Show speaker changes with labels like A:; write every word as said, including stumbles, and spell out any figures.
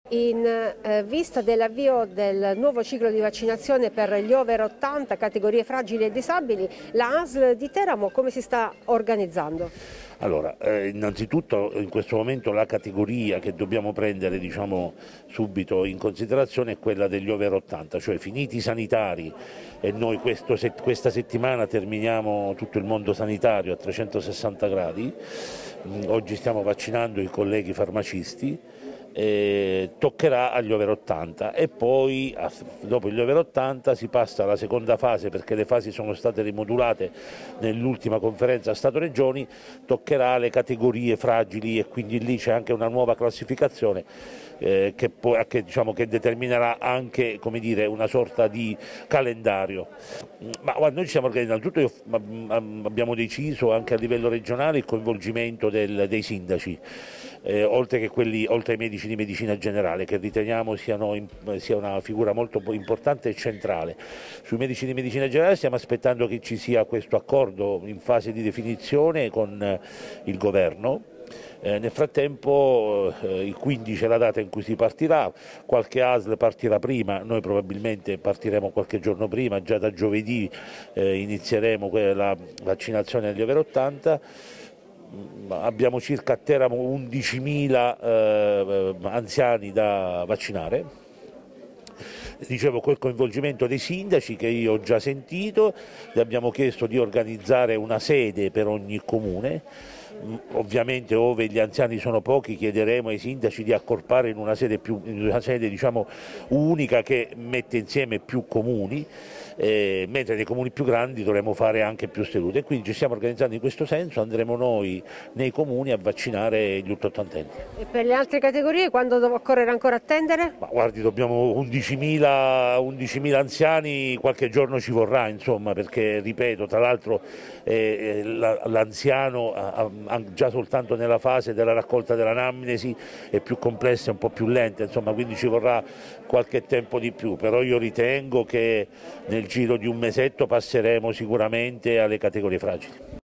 A: In eh, vista dell'avvio del nuovo ciclo di vaccinazione per gli over ottanta, categorie fragili e disabili, la A S L di Teramo come si sta organizzando?
B: Allora, eh, innanzitutto in questo momento la categoria che dobbiamo prendere, diciamo, subito in considerazione è quella degli over ottanta, cioè finiti i sanitari, e noi questo, questa settimana terminiamo tutto il mondo sanitario a trecentosessanta gradi, oggi stiamo vaccinando i colleghi farmacisti. Eh, toccherà agli over ottanta e poi dopo gli over ottanta si passa alla seconda fase, perché le fasi sono state rimodulate nell'ultima conferenza Stato-Regioni, toccherà alle categorie fragili e quindi lì c'è anche una nuova classificazione eh, che, poi, che, diciamo, che determinerà anche, come dire, una sorta di calendario. Ma guarda, noi ci stiamo organizzando, tutto io, abbiamo deciso anche a livello regionale il coinvolgimento del, dei sindaci. Eh, oltre, che quelli, oltre ai medici di medicina generale, che riteniamo siano, sia una figura molto importante e centrale. Sui medici di medicina generale stiamo aspettando che ci sia questo accordo in fase di definizione con eh, il governo. Eh, nel frattempo eh, il quindici è la data in cui si partirà, qualche A S L partirà prima, noi probabilmente partiremo qualche giorno prima, già da giovedì eh, inizieremo la vaccinazione agli over ottanta. Abbiamo circa a Teramo undicimila eh, anziani da vaccinare. Dicevo, col coinvolgimento dei sindaci che io ho già sentito, gli abbiamo chiesto di organizzare una sede per ogni comune. Ovviamente, ove gli anziani sono pochi, chiederemo ai sindaci di accorpare in una sede, più, in una sede diciamo, unica che mette insieme più comuni, eh, mentre nei comuni più grandi dovremo fare anche più sedute. E quindi ci stiamo organizzando in questo senso, andremo noi nei comuni a vaccinare gli ottantenne.
A: E per le altre categorie quando occorrerà ancora attendere?
B: Ma guardi, dobbiamo undicimila anziani, qualche giorno ci vorrà, insomma, perché ripeto, tra l'altro eh, l'anziano già soltanto nella fase della raccolta dell'anamnesi è più complessa e un po' più lenta, insomma, quindi ci vorrà qualche tempo di più, però io ritengo che nel giro di un mesetto passeremo sicuramente alle categorie fragili.